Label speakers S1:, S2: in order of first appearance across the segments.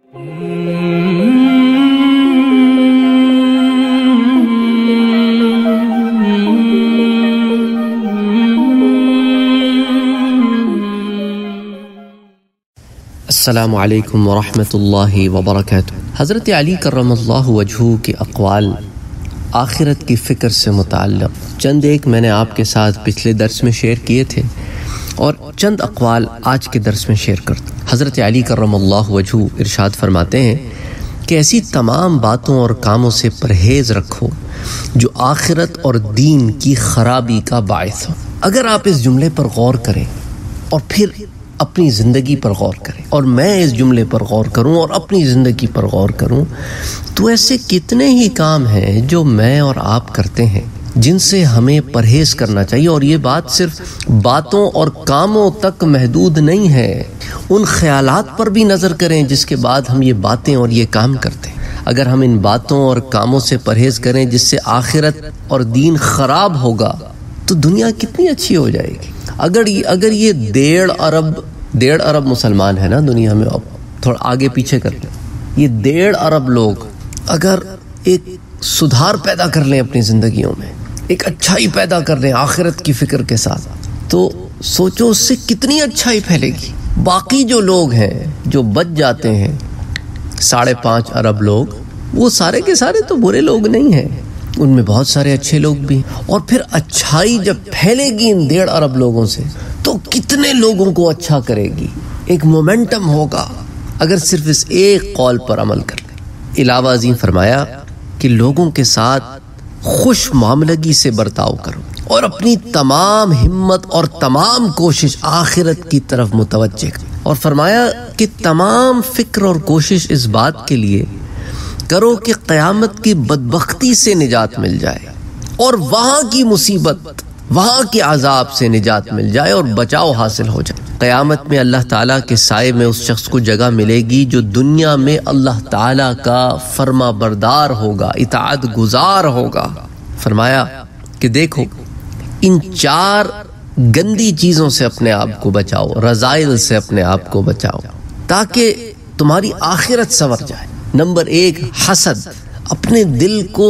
S1: السلام علیکم ورحمۃ اللہ وبرکاتہ۔ حضرت علی کرم اللہ وجہہ کے اقوال آخرت کی فکر سے متعلق چند ایک میں نے آپ کے ساتھ پچھلے درس میں شیئر کیے تھے اور چند اقوال آج کے درس میں شیئر کرتا ہوں۔ حضرت علی کرم اللہ وجہہ ارشاد فرماتے ہیں کہ ایسی تمام باتوں اور کاموں سے پرہیز رکھو جو آخرت اور دین کی خرابی کا باعث ہو۔ اگر آپ اس جملے پر غور کریں اور پھر اپنی زندگی پر غور کریں اور میں اس جملے پر غور کروں اور اپنی زندگی پر غور کروں، تو ایسے کتنے ہی کام ہیں جو میں اور آپ کرتے ہیں جن سے ہمیں پرہیز کرنا چاہیے۔ اور یہ بات صرف باتوں اور کاموں تک محدود نہیں ہے، ان خیالات پر بھی نظر کریں جس کے بعد ہم یہ باتیں اور یہ کام کرتے ہیں۔ اگر ہم ان باتوں اور کاموں سے پرہیز کریں جس سے آخرت اور دین خراب ہوگا تو دنیا کتنی اچھی ہو جائے گی۔ اگر یہ 1.5 ارب مسلمان ہے نا دنیا میں، اب تھوڑا آگے پیچھے کر لیں، یہ 1.5 ارب لوگ اگر ایک سدھار پیدا کر لیں اپنی زندگیوں میں، ایک اچھائی پیدا کر لیں آخرت کی فکر کے ساتھ، تو سوچو اس سے کتنی اچھائی پھیلے گی۔ باقی جو لوگ ہیں جو بچ جاتے ہیں 5.5 ارب لوگ، وہ سارے کے سارے تو برے لوگ نہیں ہیں، ان میں بہت سارے اچھے لوگ بھی ہیں۔ اور پھر اچھائی جب پھیلے گی ان 1.5 ارب لوگوں سے تو کتنے لوگوں کو اچھا کرے گی، ایک مومنٹم ہوگا اگر صرف اس ایک قول پر عمل کر لیں۔ علاوہ ازیں فرمایا کہ لوگوں کے ساتھ خوش معاملگی سے برتاؤ کرو اور اپنی تمام ہمت اور تمام کوشش آخرت کی طرف متوجہ کرو۔ اور فرمایا کہ تمام فکر اور کوشش اس بات کے لیے کرو کہ قیامت کی بدبختی سے نجات مل جائے اور وہاں کی مصیبت، وہاں کے عذاب سے نجات مل جائے اور بچاؤ حاصل ہو جائے۔ قیامت میں اللہ تعالیٰ کے سائے میں اس شخص کو جگہ ملے گی جو دنیا میں اللہ تعالیٰ کا فرما بردار ہوگا، اطاعت گزار ہوگا۔ فرمایا کہ دیکھو ان 4 گندی چیزوں سے اپنے آپ کو بچاؤ، رذائل سے اپنے آپ کو بچاؤ تاکہ تمہاری آخرت سنور جائے۔ نمبر 1 حسد، اپنے دل کو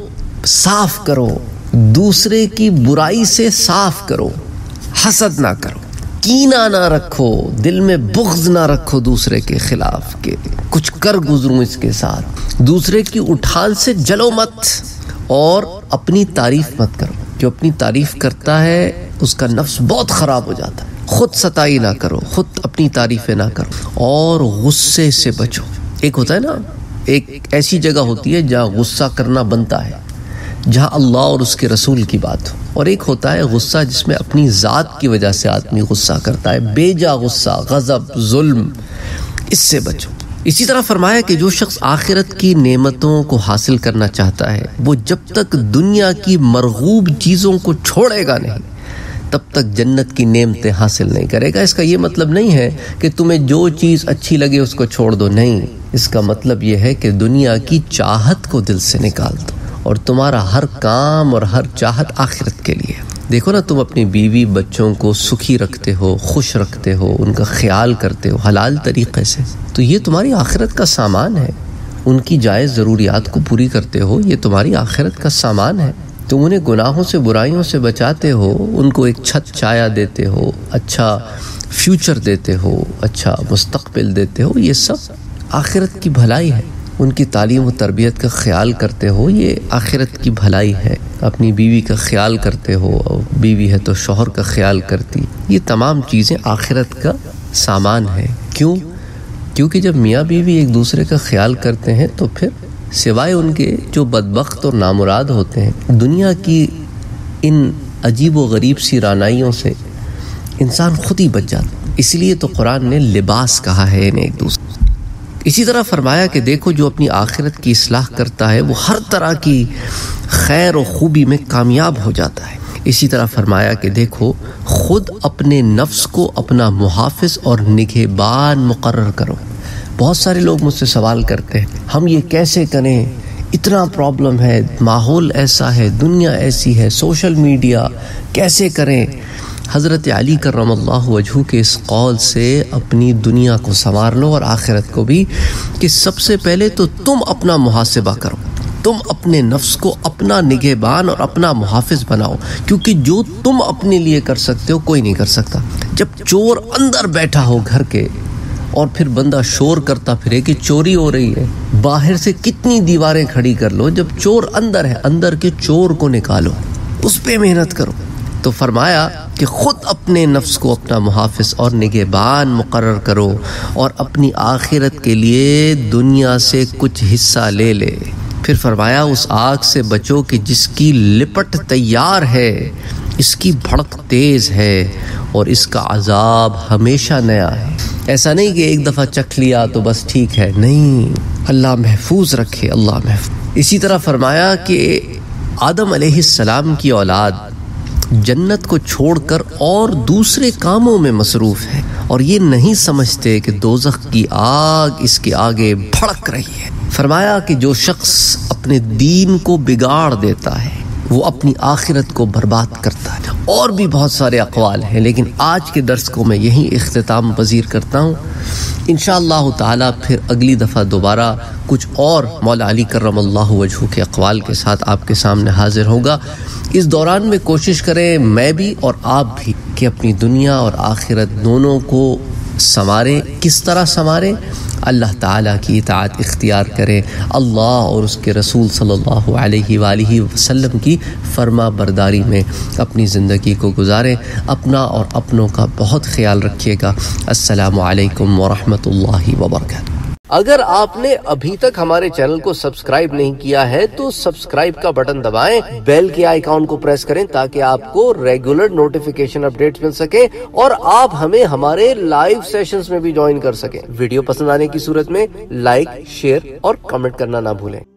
S1: صاف کرو، دوسرے کی برائی سے صاف کرو، حسد نہ کرو، کینہ نہ رکھو، دل میں بغض نہ رکھو دوسرے کے خلاف کہ کچھ کر گزروں اس کے ساتھ، دوسرے کی اٹھان سے جلو مت اور اپنی تعریف مت کرو۔ جو اپنی تعریف کرتا ہے اس کا نفس بہت خراب ہو جاتا ہے۔ خود ستائی نہ کرو، خود اپنی تعریفیں نہ کرو اور غصے سے بچو۔ ایک ہوتا ہے نا، ایک ایسی جگہ ہوتی ہے جہاں غصہ کرنا بنتا ہے، جہاں اللہ اور اس کے رسول کی بات ہو، اور ایک ہوتا ہے غصہ جس میں اپنی ذات کی وجہ سے آدمی غصہ کرتا ہے، بے جا غصہ، غضب، ظلم، اس سے بچو۔ اسی طرح فرمایا کہ جو شخص آخرت کی نعمتوں کو حاصل کرنا چاہتا ہے وہ جب تک دنیا کی مرغوب چیزوں کو چھوڑے گا نہیں تب تک جنت کی نعمتیں حاصل نہیں کرے گا۔ اس کا یہ مطلب نہیں ہے کہ تمہیں جو چیز اچھی لگے اس کو چھوڑ دو، نہیں، اس کا مطلب یہ ہے کہ دنیا کی چاہت کو دل سے نکال دو اور تمہارا ہر کام اور ہر چاہت آخرت کے لیے۔ دیکھو نا، تم اپنی بیوی بچوں کو سکھی رکھتے ہو، خوش رکھتے ہو، ان کا خیال کرتے ہو حلال طریقے سے، تو یہ تمہاری آخرت کا سامان ہے۔ ان کی جائز ضروریات کو پوری کرتے ہو، یہ تمہاری آخرت کا سامان ہے۔ تم انہیں گناہوں سے، برائیوں سے بچاتے ہو، ان کو ایک چھت چھایا دیتے ہو، اچھا فیوچر دیتے ہو، اچھا مستقبل دیتے ہو، یہ سب آخرت کی بھلائی ہے۔ ان کی تعلیم و تربیت کا خیال کرتے ہو، یہ آخرت کی بھلائی ہے۔ اپنی بیوی کا خیال کرتے ہو، بیوی ہے تو شوہر کا خیال کرتی، یہ تمام چیزیں آخرت کا سامان ہے۔ کیونکہ جب میاں بیوی ایک دوسرے کا خیال کرتے ہیں تو پھر سوائے ان کے جو بدبخت اور نامراد ہوتے ہیں، دنیا کی ان عجیب و غریب سی رانائیوں سے انسان خود ہی بچ جاتا ہے۔ اس لیے تو قرآن نے لباس کہا ہے انہیں ایک دوسرے۔ اسی طرح فرمایا کہ دیکھو جو اپنی آخرت کی اصلاح کرتا ہے وہ ہر طرح کی خیر و خوبی میں کامیاب ہو جاتا ہے۔ اسی طرح فرمایا کہ دیکھو خود اپنے نفس کو اپنا محافظ اور نگہبان مقرر کرو۔ بہت سارے لوگ مجھ سے سوال کرتے ہیں ہم یہ کیسے کریں، اتنا پرابلم ہے، ماحول ایسا ہے، دنیا ایسی ہے، سوشل میڈیا کیسے کریں؟ حضرت علی کرم اللہ وجہہ کے اس قول سے اپنی دنیا کو سنوار لو اور آخرت کو بھی، کہ سب سے پہلے تو تم اپنا محاسبہ کرو، تم اپنے نفس کو اپنا نگہبان اور اپنا محافظ بناؤ، کیونکہ جو تم اپنے لیے کر سکتے ہو کوئی نہیں کر سکتا۔ جب چور اندر بیٹھا ہو گھر کے اور پھر بندہ شور کرتا پھرے کہ چوری ہو رہی ہے، باہر سے کتنی دیواریں کھڑی کر لو، جب چور اندر ہے اندر کے چور کو نکالو، اس پہ محنت کرو۔ تو فرمایا کہ خود اپنے نفس کو اپنا محافظ اور نگہبان مقرر کرو اور اپنی آخرت کے لیے دنیا سے کچھ حصہ لے لے۔ پھر فرمایا اس آگ سے بچو کہ جس کی لپٹ تیار ہے، اس کی بھڑک تیز ہے اور اس کا عذاب ہمیشہ نیا ہے۔ ایسا نہیں کہ ایک دفعہ چکھ لیا تو بس ٹھیک ہے، نہیں، اللہ محفوظ رکھے، اللہ محفوظ۔ اسی طرح فرمایا کہ آدم علیہ السلام کی اولاد جنت کو چھوڑ کر اور دوسرے کاموں میں مصروف ہے اور یہ نہیں سمجھتے کہ دوزخ کی آگ اس کے آگے بھڑک رہی ہے۔ فرمایا کہ جو شخص اپنے دین کو بگاڑ دیتا ہے وہ اپنی آخرت کو برباد کرتا ہے۔ اور بھی بہت سارے اقوال ہیں، لیکن آج کے درس کو میں یہیں اختتام پذیر کرتا ہوں۔ انشاءاللہ تعالی پھر اگلی دفعہ دوبارہ کچھ اور مولا علی کرم اللہ وجہہ کے اقوال کے ساتھ آپ کے سامنے حاضر ہوگا۔ اس دوران میں کوشش کریں میں بھی اور آپ بھی کہ اپنی دنیا اور آخرت دونوں کو سنواریں۔ کس طرح سنواریں؟ اللہ تعالیٰ کی اطاعت اختیار کریں، اللہ اور اس کے رسول صلی اللہ علیہ وآلہ وسلم کی فرما برداری میں اپنی زندگی کو گزاریں۔ اپنا اور اپنوں کا بہت خیال رکھیے گا۔ السلام علیکم ورحمۃ اللہ وبرکاتہ۔ اگر آپ نے ابھی تک ہمارے چینل کو سبسکرائب نہیں کیا ہے تو سبسکرائب کا بٹن دبائیں، بیل کے آئیکن کو پریس کریں تاکہ آپ کو ریگولر نوٹیفیکیشن اپڈیٹس مل سکے اور آپ ہمیں ہمارے لائیو سیشنز میں بھی جوائن کر سکیں۔ ویڈیو پسند آنے کی صورت میں لائک، شیئر اور کمنٹ کرنا نہ بھولیں۔